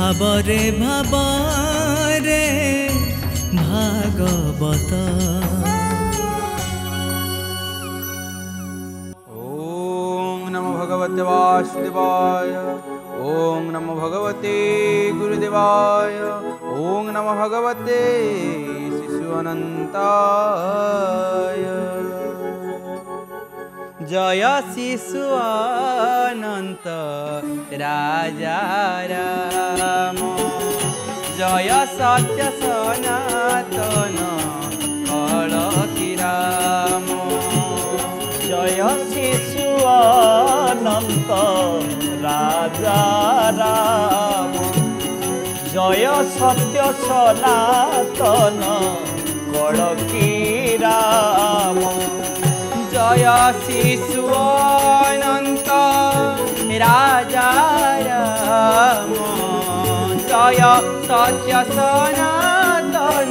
भावरे भावरे भागवत। ओम नमो भगवते वासुदेवाय। ओम नमो भगवते गुरुदेवाय। ओम नमो भगवते शिशु अनंताय। जय शिशु अनंत राजा राम। जय सत्य सनातन कलकी राम। जय शिशु अनंत राजा राम। जय सत्य सनातन कलकी राम। जय शिशु अनंत राजा राम। जय सत्य सनातन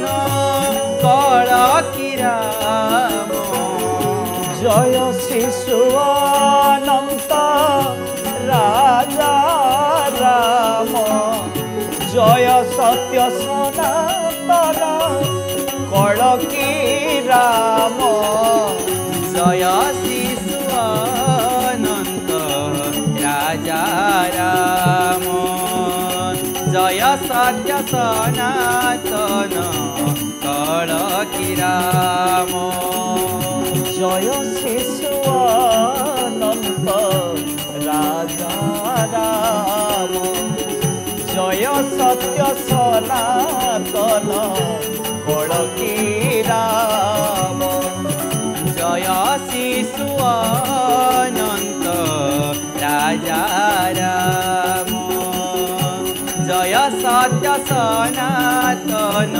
कलकी राम। जय शिशु अनंत राजा राम। जय सत्य सनातन कलकी राम। जय शिशु अनंत राजा राम। जय सत्य सनातन कलकी राम। जय शिशु अनंत राजा राम। जय सत्य सनातन कलकी राम। जय शिशु अनंत राजा राम। जय सत्य सनातन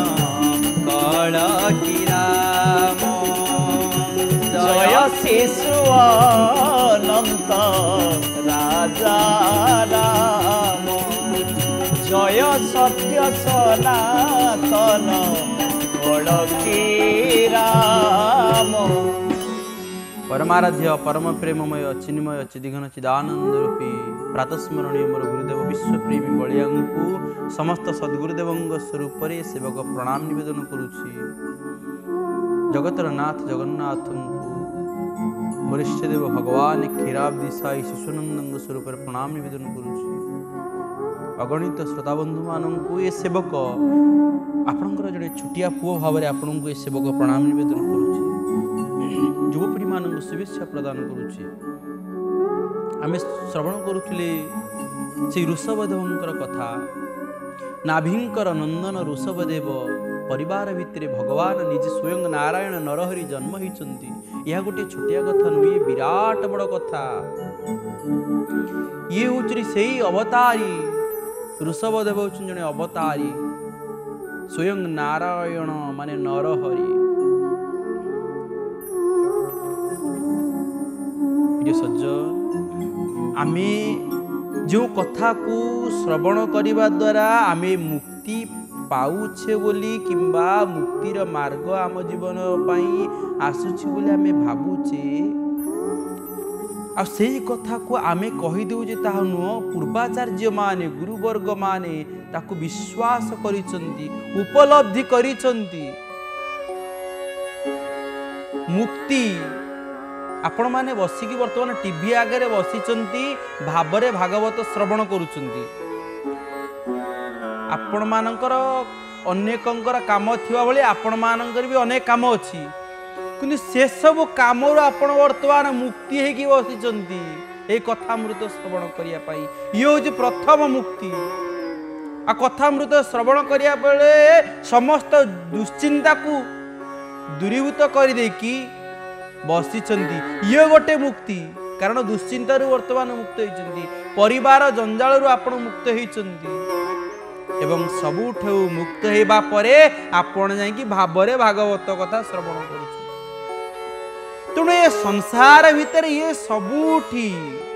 कलकी राम। जय शिशु अनंत राजा राम। जय सत्य सनातन कलकी राम। परमाराध्य परम प्रेममय चिन्मय चिदिघन चिदानंद रूपी प्रातस्मरणीय मोर गुरुदेव विश्वप्रेमी बलिया को समस्त सद्गुरुदेव स्वरूप सेवक प्रणाम निवेदन करुछि। जगतर नाथ जगन्नाथ वरिष्ठ देव भगवान क्षीराब्दी साई शिशुनंद स्वरूप प्रणाम निवेदन करुछि। अगणित श्रोताबंधु मानक ये सेवक आपणकर जड़े छुटिया पुओ भाव में आपन को सेवक प्रणाम निवेदन करुछि। युवपीढ़ी मानक शुभेच्छा प्रदान करुछि। आम श्रवण करुले से ऋषभदेवर कथा। नाभिंकर नंदन ऋषभदेव परिवार भितर भगवान निजे स्वयं नारायण नरहरि जन्म होती। यह गोटे छोटिया कथा नुहे, विराट बड़ कथा। ये हूँ से अवतारी ऋषभदेव हूँ जड़े अवतारी स्वयं नारायण माने नरहरि। सज्जन आमे जो कथा को श्रवण करने द्वारा आमे मुक्ति पाउछे बोली किंबा मुक्तिर मार्ग आम जीवन पाई आसुछि बोली आमे भाबुचे आ सेही कथा को आमे कहि देउजे ताहा नुह। पूर्वाचार्य माने गुरुवर्ग माने ताकु विश्वास करिसंती, उपलब्धि करिसंती। मुक्ति आपण माने बसिकी वर्तमान टीवी आगे बसिचंती भावरे भागवत श्रवण करुचंती। आपण मानकर अनेकंकर काम थिबा बेले आपण मानकर भी अनेक काम अछि, किंतु से सब काम आपण वर्तमान मुक्ति हेकी बसिचंती ए कथामृत श्रवण करिया पाई। ये होची प्रथम मुक्ति। आ कथामृत श्रवण करिया बेले समस्त दुश्चिंता को दूरीभूत कर देकी बसिचंती। ये गोटे मुक्ति, कारण दुश्चिंतारू वर्तमान मुक्त होइचंती, परिवार जंजालरू आपण मुक्त होइचंती एवं सबुठू मुक्त हेबा परे आपण जाईकी भावरे भागवत कथा श्रवण करूछ। तेणु ये संसार भितर ये सबुठी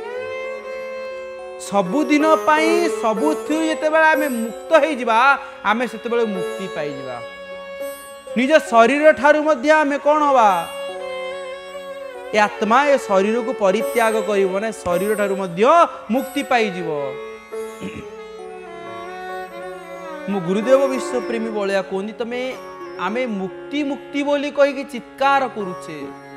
सबुदिन पाई सबुथु जेतेबेले आमे मुक्त होई जिबा आमे सेतेबेले मुक्ति पाई जिबा। निज शरीर ठारू मध्य आमे कोन होबा ए आत्मा ए शरीर को परित्याग करिवो ना शरीर ठारू मध्य मुक्ति पाई जिवो। मो गुरुदेव विश्वप्रेमी बलिया कहते तमें आमे मुक्ति मुक्ति बोली कही चित्कार करुचे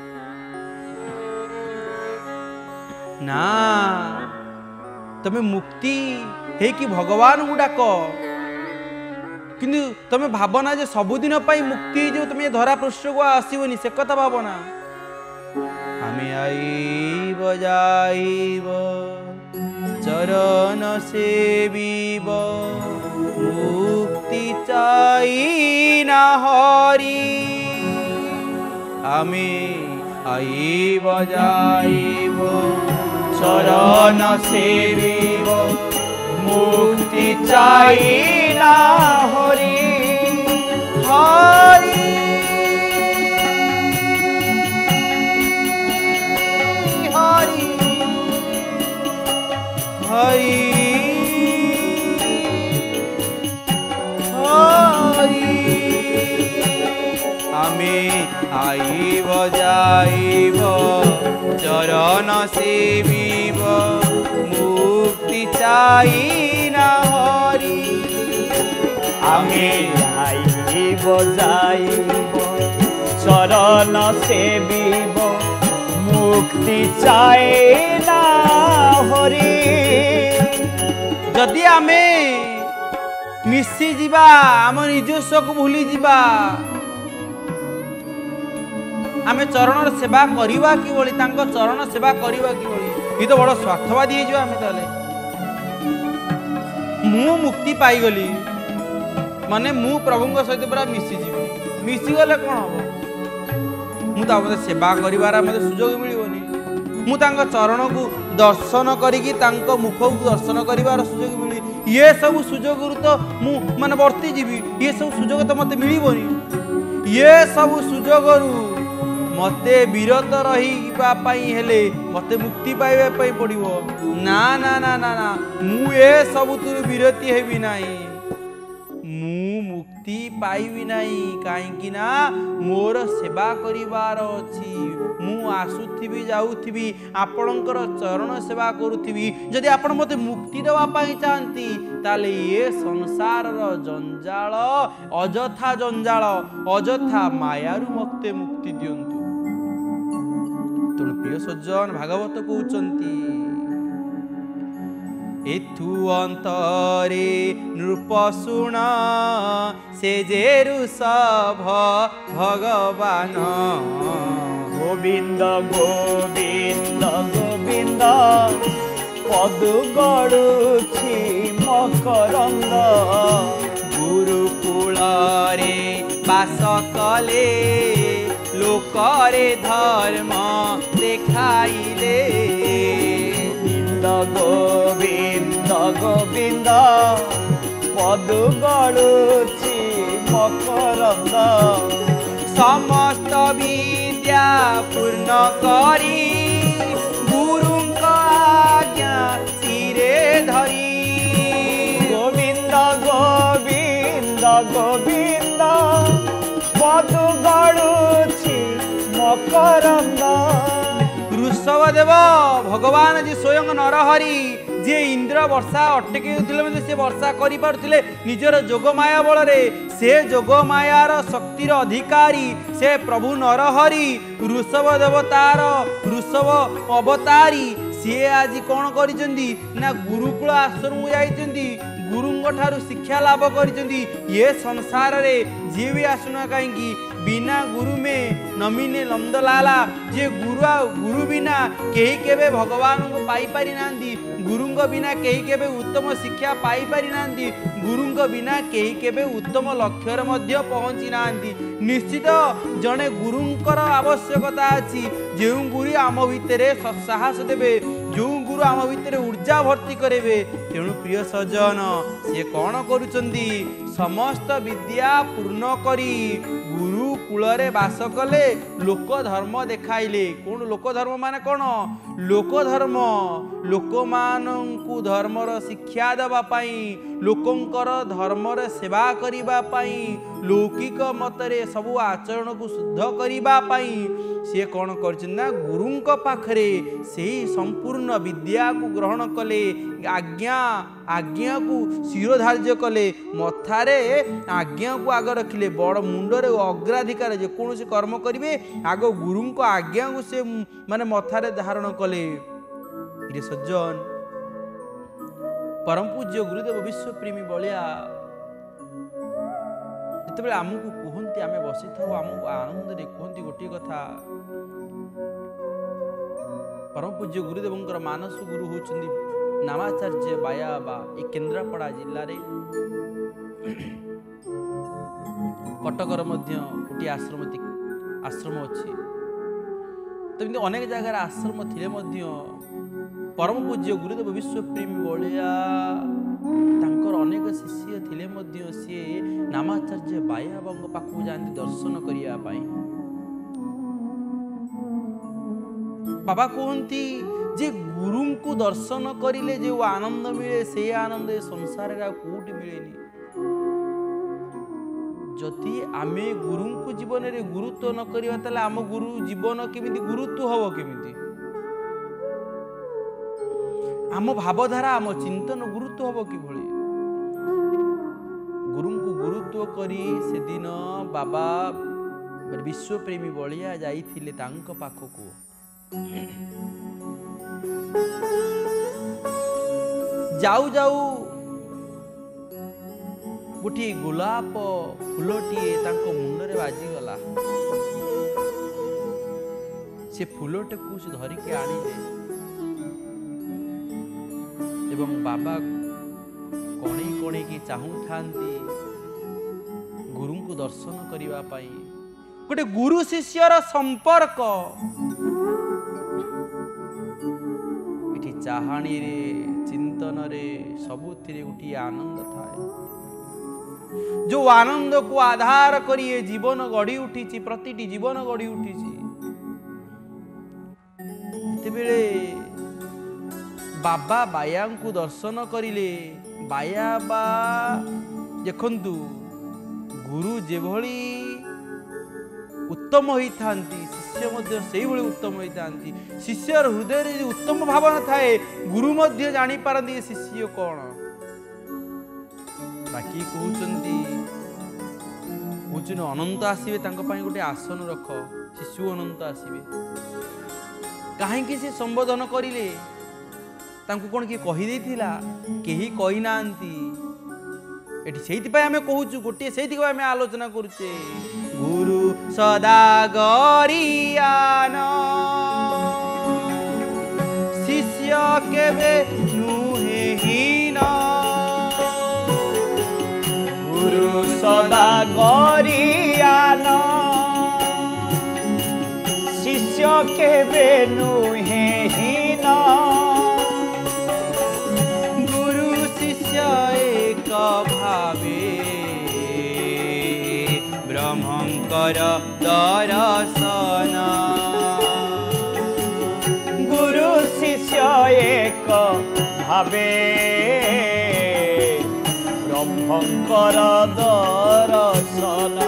ना तमें मुक्ति है कि भगवान को डाक किंतु तमें भावना जे सबुदिन मुक्ति जो तुम धरा पृष्ठ को आसबनी से कथा भावना आमे आईब जाईब चरण सेवीब मुक्ति चाई ना हरि आमे आईब जाईब चरण सेवीब मुक्ति चाई ना हरि हरि हरि हरि हरि आमे आईब जाईब चरण सेवीब मुक्ति चाई ना हरि आमे आईब जाईब चरण सेवीब मुक्ति चाई ना हरि जदि आमे मिसी जीवा आम निजस्व को भूली जीवा आमे चरण सेवा करिवा कि बोली तांको चरण सेवा करिवा कि बोली ये तो बड़ स्वार्थवादी हो आमे ताले मु मुक्ति पाई गली माने मु प्रभु सहित पूरा मिसी जीवी मिसी गले कौन हम मु तो मते सेवा करिवार मते सुजोग मिलिबनी मु तांको चरण को दर्शन करिकी तांको मुख को दर्शन करिवार सुजोग मिली ये सब सुजोग तो मु माने वर्ती जीवी ये सब सुजोग तो मते मिलिबनी ये सब सुजोग मते विरत रहिबा पई हेले मते मुक्ति पाइबा पई पड़िबो ना ना ना ना ना मु ए सब तुर विरति हेबी नाही मु मुक्ति पाइबी नाही काहेकि ना मोर सेवा करिवार अछि मु आसुथिबी जाउथिबी आपणकर चरण सेवा करुथिबी जदि आपण मते मुक्ति देवा पई चाहंती ताले ये संसार रो जंजाल अजथा मायारु मते मुक्ति दियंतु तेणु प्रिय सज्जन भागवत कहते एथु अंतरे नृप शुण से जेरु सभ भगवान गोविंद गोविंद गोविंद पदु गड़ुछि मकरंद गुरुकुल रे बास कले लोकरे धर्म देखाइले गोविंद गोविंद पदु गड़ुछि मकरंद समस्त विद्या पूर्ण करी गुरुଙ୍କ आज्ञा सिरे धरी गोविंद गोविंद गोविंद पदु गड़ुछि मकरंद ऋषभ देव भगवान जी स्वयं नरहरि जे इंद्र वर्षा अटके से वर्षा करि पारुथिले निजर जोगमाया बल से जोगमायार शक्तिर अधिकारी से प्रभु नरहरि ऋषभ देवतार ऋषभ अवतारी सी आज कौन करिसेंती ना गुरुकुल आश्रम जाइसेंती गुरुंग ठारू शिक्षा लाभ करिसेंती ये संसार रे जे भी आसुना कहीं बिना गुरु में नमीने लमदलाला जे गुरु बिना कहीं केबे भगवान को पाई पारि नांदी गुरुंग बिना कहीं केबे उत्तम शिक्षा पाई पारि नांदी गुरुंग बिना कहीं केबे उत्तम लक्ष्य मध्य पहुंची नांदी निश्चित जने गुरुंकर आवश्यकता अछि जे गुरु आम भितरे साहस देबे जो गुरु आम भितर ऊर्जा भर्ती करेबे तेणु प्रिय सज्जन से कौन करुचंदी समस्त विद्या पूर्ण करी गुरुकुल रे बास कले लोक धर्म देखाइले कौन लोक धर्म माने कौन लोक धर्म लोक मानंकु धर्मर शिक्षा देवा पाई लोकंकर धर्मर सेवा करिबा पाई लौकिक मतरे सबु आचरण को शुद्ध करिबा पाई सी कौन करना गुरुंक पाखरे से संपूर्ण विद्या को ग्रहण कले आज्ञा को शिरोधार्य कले मथा बाबारे आज्ञा को आग रखिले बड़ मुंडरे अग्राधिकार जेकोसी कर्म करेंगे आग गुरु आज्ञा को से माने मथारे धारण कले। सज्जन परम पूज्य गुरुदेव विश्वप्रेमी बलिया जिते आमको कहते आम बसी था आमको आनंद कहते गोटे कथा परम पूज्य गुरुदेव मानस गुरु होती नामाचार्य बायाबा ए केन्द्रापड़ा जिले में कटकर गोटे आश्रम अच्छी तो अनेक जगार आश्रम थिले परम पूज्य गुरुदेव विश्वप्रेमी बलिया अनेक शिष्य थिले सी नामाचार्य बायाबा पाखु जाती दर्शन करने। बाबा कहती जे गुरु को दर्शन करिले जो आनंद मिले से आनंद संसार कोटी मिलेनी। जदि आमे गुरु को जीवन में गुरुत्व न करिया ताले आम गुरु जीवन केमिति गुरुत्व हबो केमिति आम भावधारा आम चिंतन गुरुत्व हबो कि भली गुरु को गुरुत्व करी से दिन बाबा विश्वप्रेमी बलिया जाइथिले तांको पाखको जाऊ जाऊ गोटे गोलाप फूलटीए तांको मुंडरे बाजीगला से फूलटे को से धरिके आनिले एवं बाबा कणे कणे की चाहू थांती गुरु को दर्शन करिवा पाई गोटे गुरु शिष्यर संपर्क इठी चाहाणी रे चिंतन रे सबुथिरे गोटे आनंद थाए जो आनंद को आधार करी जीवन गढ़ी उठी प्रतिटी जीवन गढ़ी उठी बाबा बाया को दर्शन करिले बायाबा देखंतु गुरु जेभली उत्तम होता शिष्य मध्य से उत्तम होता शिष्यर हृदय उत्तम भावना थाए गुरु मध्य जानी पारती शिष्य कौन बाकी कहते अनंत आसवे गोटे आसन रख शिशु अनंत आसवे कहीं से संबोधन करिले तांको कौन किए कहीदे कहीं कही ना से आम कहूँ गोटे से आम आलोचना करुचे गुरु सदा गरियान शिष्य केबे नुहे हीन गुरु सदा गरियान शिष्य केबे नुहे हीन गुरु शिष्य एक भावे ब्रह्मंकर दर्शन गुरु शिष्य एक भावे ब्रह्मंकर दर्शन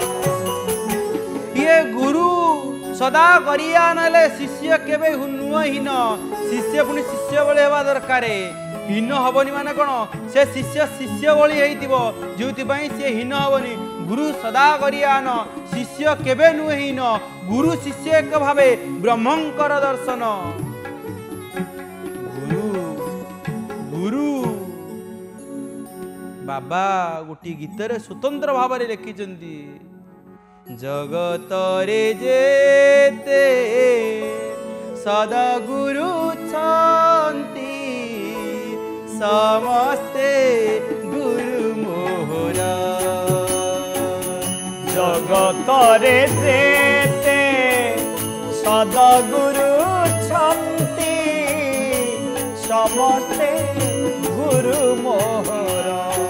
ये गुरु सदा गरिया नले शिष्य केबे नुहीन शिष्य पुणी शिष्य भली हेबा दरकार हीन हबनी माने कौन से शिष्य शिष्य भली हेइतिबो जोतिबाई से हीन हबनी गुरु सदा गरियान शिष्य केबे नुहीन गुरु शिष्य एक भावे ब्रह्मंकर दर्शन गुरु गुरु बाबा गोटी गीतर स्वतंत्र भाव में लिखिंट जगत रे जेते सदगुरु छंती समस्ते गुरु मोहर जगत रे जेते सदगुरु छंती समस्ते गुरु मोहर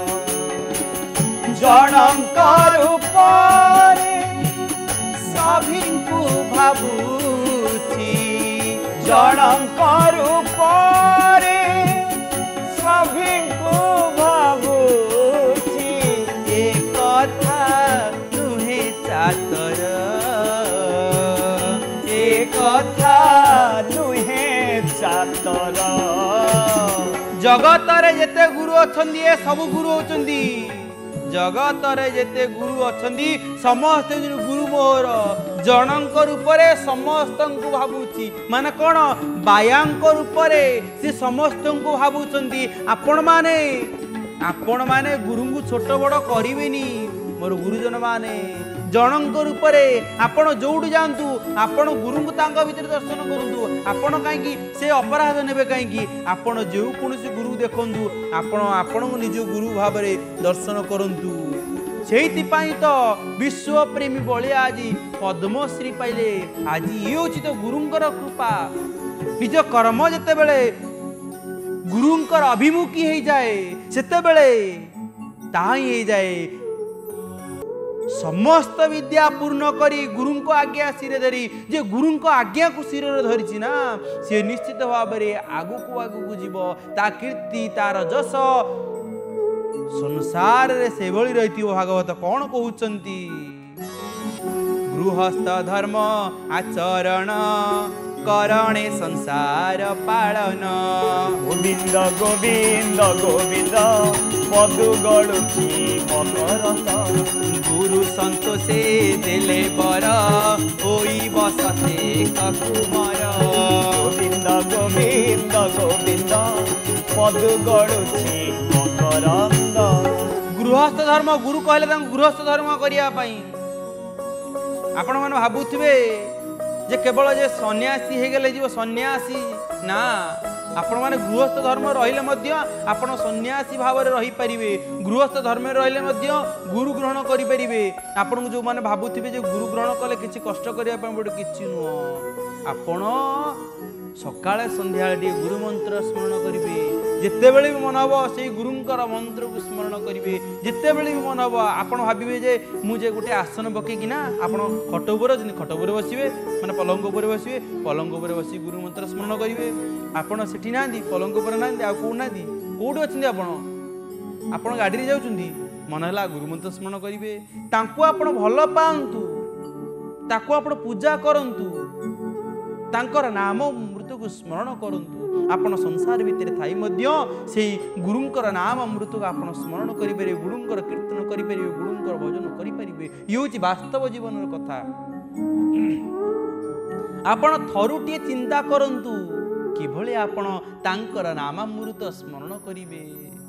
जनकर रूपरे सभी को भाबुची जनकर रूपरे सभी को भाबुची एक कथा नुहे चातर एक कथा नुहे चातर जगत रे जेते गुरु अछंदी ए सब गुरु होचंदी जगत रे जेते गुरु अछंदी समस्त गुरु मोर जनक रूपरे समस्त को भाबुची माने कोन बायांक रूपरे से समस्त को भाबुचंदी आपण माने गुरु को छोट बड़ करिवेनी मोर गुरुजन माने जनक रूपरे आपण जोड़ जातु आपण गुरु को तांका भीतर दर्शन करंतु आपण कहीं से अपराध नेबे कहीं आपण जो कौन गुरु देखंतु आपण निज गुरु भाव दर्शन करंतु सेइतिपाई तो विश्व प्रेमी बलिया आज पद्मश्री पाइले आज ये हूँ तो गुरुंकर कृपा निज कर्म जिते बेले गुरुंकर अभिमुखी हो जाए सेते बेले ताही हो जाए समस्त विद्या पूर्ण करी गुरु को आज्ञा सिरे धरी जे गुरु को आज्ञा को सिर धरी ना सी निश्चित भाव में आगु को जीव ता कीर्ति तार जस संसार रे से भली रही भागवत कौन कहउचंती गृहस्थ धर्म आचरण करणे संसार पालन गोविंद गोविंद गोविंद मधु गड़ुची मकरंद गुरु संतोषे देले बर होई बसते कुमार गोविंद गोविंद गोविंद मधु गड़ुची मकरंद गृहस्थ धर्म गुरु कहले गृहस्थ धर्म करिया पई आपण मन भाबुथिबे जे केवल जे सन्यासी हो गले जीव सन्यासी ना आपण माने गृहस्थ धर्म रहिले मध्य आपण सन्यासी भाव में रही पारिबे गृहस्थ धर्म रहिले मध्य गुरु ग्रहण करि पारिबे आपण जो माने भाबुथिबे जे गुरु ग्रहण कले किछि कष्ट करिया पय बड किछि नुह आपण सकाळे संध्या गुरु मंत्र स्मरण करिबे जितेबेले भी मन हम से गुरुंकर मंत्र को स्मरण करेंगे जितेबेले भी मन हम आप भावे जे मुझे गोटे आसन पकईकि ना आप खट उपर खट उपर बसवे मैंने पलंग उपर बसवे पलंग उपर बस गुरु मंत्र स्मरण करेंगे आपड़ से ना पलंग उपर ना कौना कौटी अच्छा आप गाड़ी जाऊँगी मन है गुरु मंत्र स्मरण करेंगे आप भल पातु ताकू आप पूजा करंतु तांकर नाम अमृत को स्मरण करंतु आपण संसार भितर थाई मध्य से गुरुंकर नाम अमृत को आपण स्मरण करें गुरुंकर कीर्तन करें गुरुंकर भजन करें ये हूँ वास्तव जीवन कथा आपण थरुटे चिंता करंतु किभली आपण तांकर नामामृत स्मरण करेंगे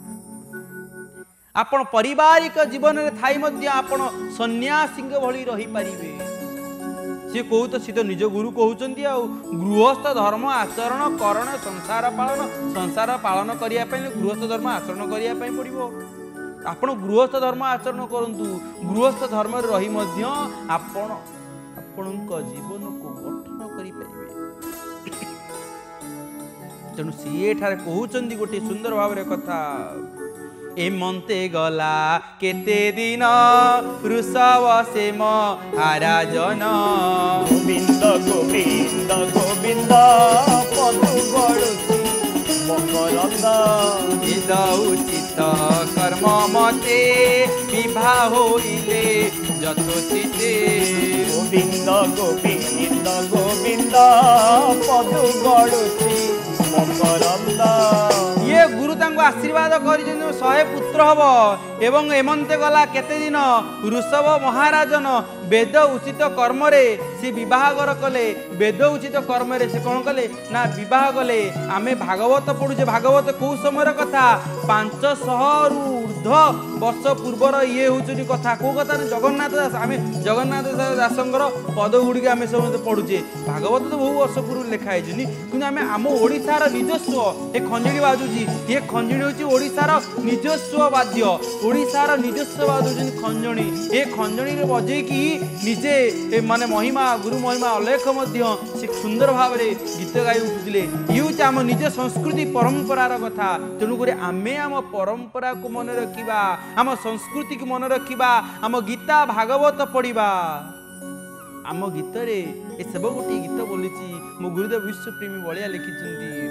आपण पारिवारिक जीवन में थाई मध्य आपण सन्यासी भली रही पारिबे सी कहू तो सी तो निज गुरु कहते गृहस्थ धर्म आचरण करण संसार पालन करने गृहस्थ धर्म आचरण करने पड़ो आपण गृहस्थ धर्म आचरण करंतु गृहस्थ धर्म रही मध्य आपण जीवन को गठन करें तेणु सी कहते गोटे सुंदर भाव कथा एमंते गला केते दिन वृषभ सेम आराजन गोविंद गोविंद गोविंद पदु गड़ुची मकरंद उचित कर्म मते विवाह होइले यथोचिते गोविंद गोविंद गोविंद पदु गड़ुची मकरंद ये गुरु तांको आशीर्वाद कर 100 पुत्र हम एवं एमंते गला केते दिन वृषभ महाराजन वेद उचित कर्म रे से विवाहगर कले वेद उचित कर्म रे से कौन कले ना विवाह कले आमे भागवत पढ़ुचे भागवत कौ समय कथा 500 रु ऊर्ध्व वर्ष पूर्वर ये हूँ कथा कौ कथा जगन्नाथ दास आम जगन्नाथ दासंकर पद गुड़िक आम सब पढ़ुचे भागवत तो बहु वर्ष पूर्व लिखाई कि आम आम ओडिशार निजस्व ए खंजणी बाजुची ये खंजणी हूँ ओडिशार निजस्व वाद्य ओडिशार निजस्व बाजुची खंजणी ए खंजणी बजेकी निजे माने महिमा गुरु महिमा अलेख से सुंदर भाव में गीत गाई उठुले ये आम निज संस्कृति परंपरार कथा तेणुक आमे आम परंपरा को मन रखा आम संस्कृति को मन रखा आम गीता भागवत पढ़ा आम गीत रे ए सब गोटे गीत बोली मो गुरुदेव विश्वप्रेमी बलिया लिखिं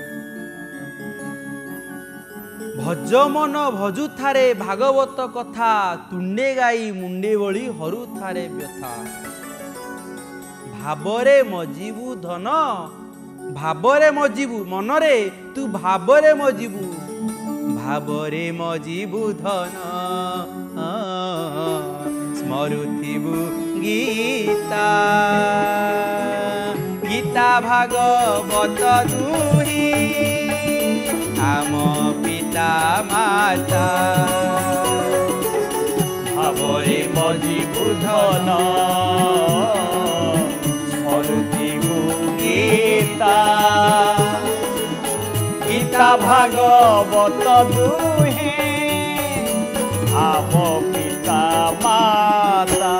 भज मन भजु थारे भागवत कथा तुंडे गाई मुंडे बड़ी हरु थारे व्यथा भावरे मजीबू धन भावरे मजीबू मनरे तू भावरे मजीबू धन स्मरुथिबु गीता गीता भागवत दुही आम पिता माता भावरे मजिबु धन स्मरुथिबु गीता गीता भागवत दुही आम पिता माता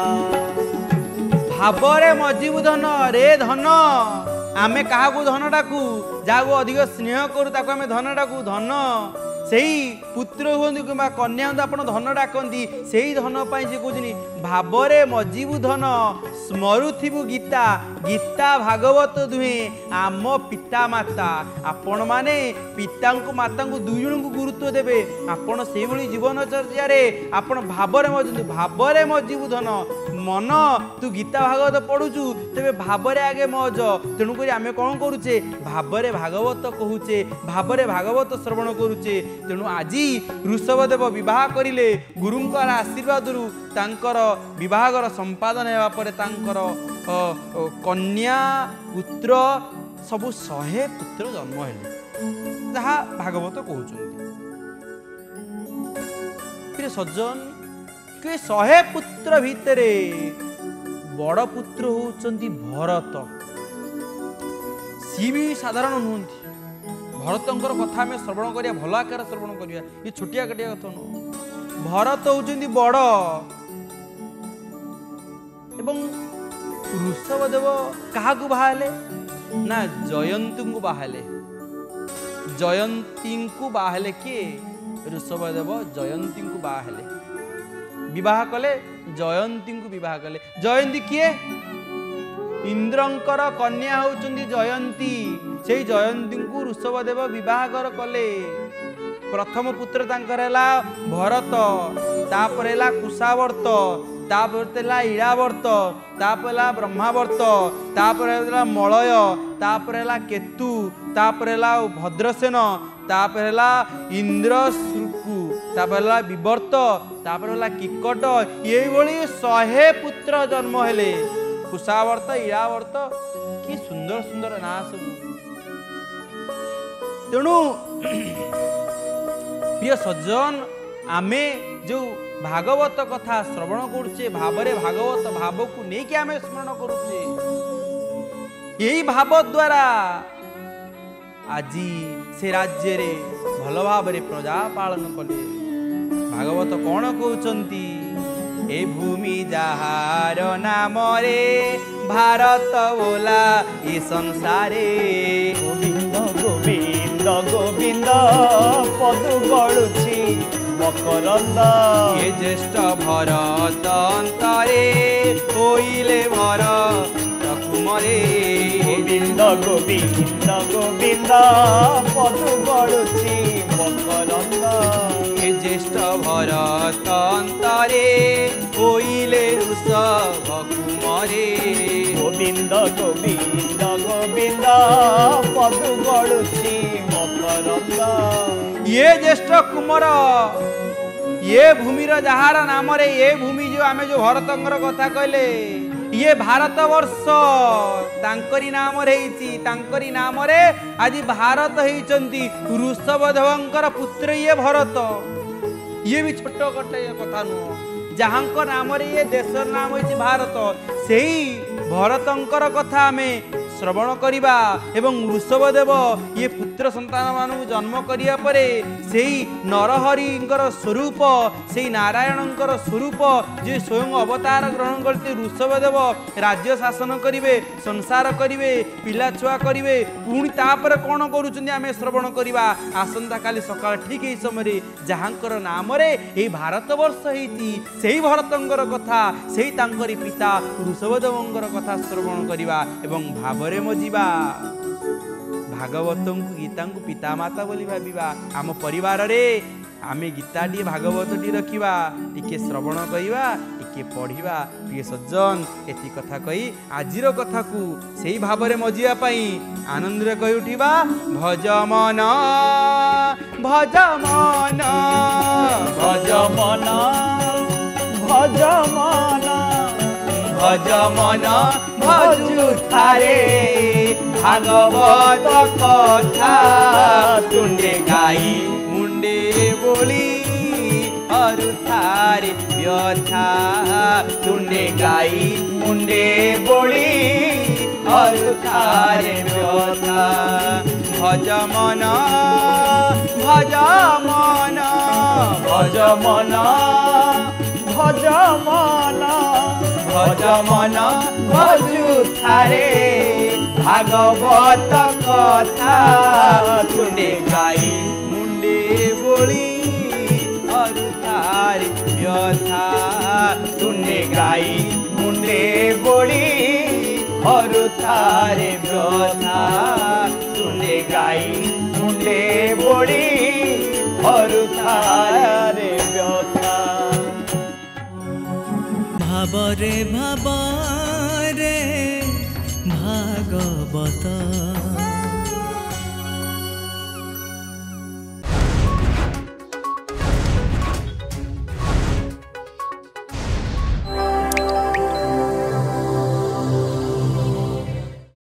भावरे मजिबु धन रे धन आमे काहाकू धन डाकू जाको अधिक स्नेह करू ताको आमे धन डाकू धन सेही पुत्र हुअन्तु कि कन्या हुअन्तु आपण धन डाकती सेही धन पाई से कहते भावरे मजिबु धन स्मरुथिबु गीता गीता भागवत दुहे आम पिता माता आपण माने पिता को माता को दुई जन को गुरुत्व देवे आपण से भली जीवन चर्चा आपण भावरे मजिबु धन मन तू गीता भागवत पढ़ुचु तेरे भावरे आगे मज तेणुक आम कौन करुचे भावरे भागवत कहूचे भावरे भागवत श्रवण करुचे तेणु आज ऋषभदेव विवाह करिले गुरुंकर आशीर्वाद तांकर विवाहर संपादन हेबा परे तांकर कन्या पुत्र सबु 100 पुत्र जन्म हेले जहा भागवत कहउछन्ति फिर सज्जन के 100 पुत्र भितरे बड़ पुत्र होउछन्ति भरत सी भी साधारण नुहंती भरतंकर कथा आम श्रवण करिया भल आकार श्रवण करिया ये छोटिया काटिया कथा नु भरत होउछन्ति बड़ एवं ऋषभदेव काहाकू बाहाले ना जयंती को बाहाले जयंती को बाहाले किए ऋषभदेव जयंती को बाहाले विवाह कले जयंती को विवाह कले जयंती किए इंद्रंकर कन्या होउचंदी जयंती से जयंती को ऋषभदेव विवाह कले प्रथम पुत्र तांकर हैला भरत तापर हैला कुशावर्त तापर हैला इड़ावर्त तापर हैला ब्रह्मावर्त तापर हैला मलय तापर हैला केतु तापर हैला भद्रसेन तापर हैला इंद्रशृकु तापर हैला विवर्त तापर हैला किकट ये भली 100 पुत्र जन्म हेले कुशावर्त इड़ावर्त कि सुंदर सुंदर ना सब तेणु प्रिय सज्जन आमे जो भागवत कथा श्रवण करुचे भावरे भागवत भाव को लेकिन आमे स्मरण करुचे यही भाव द्वारा आज से राज्य रे भल भाव प्रजा पालन कले भागवत कौन कहउचंती ए भूमि जहार नाम रे भारत बोला ए संसारे गोविंद गोविंद गोविंद पदु गड़ुची मकरंद ये ज्येष्ठ भरत अंतरे होइले भरत कुमरे गोविंद गोविंद गोविंद पदु गड़ुची मकरंद ये ज्येष्ठ भरत अंतरे होइले ऋषभ कुमरे गोविंद गोविंद गोविंद पदु गड़ुची मकरंद ये ज्येष्ठ कुमार ये भूमिर जहार नाम रे ये भूमि जो आमे जो भरतंकर कथा कहले ये भारत वर्ष तांकरी नाम रे हिची तांकरी नाम रे आज भारत हेचंती ऋषभदेवंकर पुत्र ये भरत ये भी छोट कटे कथा नुह जहांक नाम रे ये देशर नाम होइछि भारत सेही भरतंकर कथा आमे श्रवण करिबा एवं ऋषभदेव ये पुत्र संतान मानू जन्म करिया परे सेही नरहरिंकर स्वरूप सेही नारायणंकर स्वरूप जे स्वयं अवतार ग्रहण करते ऋषभदेव राज्य शासन करिवे संसार करिवे पिला छुआ करिवे पुणी तापर कौन करूछन्ती आमे श्रवण करिबा आसंता काली सकाळ ठीक एई समय जहांकर नाम रे एई भारत वर्ष हेती सेही भरतंकर कथा सेही तांकरी पिता ऋषभदेवंकर कथा श्रवण करिबा एवं भाव मजिबा भागवत को गीता को पिता माता बोली भाविबा आम परिवार रे आमे गीता टी भागवत टी रखिबा टिके श्रवण करिबा टिके पढ़िबा प्रिय सज्जन एति कथा कही आजिर कथा को सेही भावरे मजिया पई आनंद रे कहि उठिबा भज मन भज मन भज मन भज मन भज मन भजु थारे भागवत कथा तुंडे गाई मुंडे बोली अरु थारे व्यथा तुंडे गाई मुंडे बोली अरु थारे व्यथा भज मन भज मन भज मन भज मन भज मन भजु थारे भागवत कथा तुंडे गाई मुंडे बोली अरु थारे व्यथा तुंडे गाई मुंडे बोली अरु थारे व्यथा तुंडे गाई मुंडे बोली अरु थारे व्यथा भाबरे